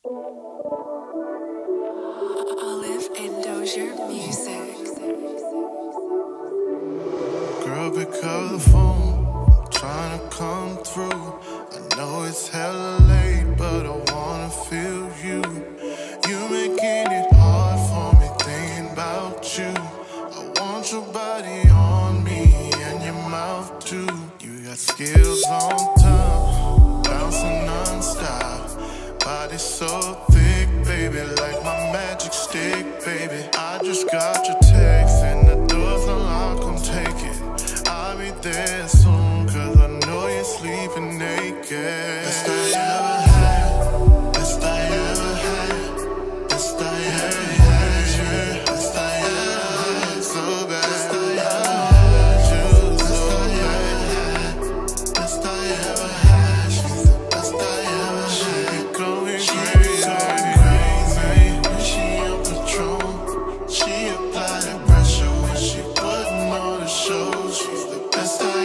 Olive and Dozier music. Girl, pick up the phone, I'm trying to come through. I know it's hella late, but I wanna feel you. You making it hard for me, thinking about you. I want your body on me and your mouth too. You got skills on top, bouncing non-stop. Body so thick, baby, like my magic stick, baby. I just got your text and the door's unlocked, come take it. I'll be there soon, cause I know you're sleeping naked. Best I ever had, best I ever had, best I ever had, yeah. Best I ever had, so bad. Best I ever had you, so bad. Best I ever had, she's the best I ever had. She be going crazy when she on Patron. She apply the pressure when she putting on the show. She's the best I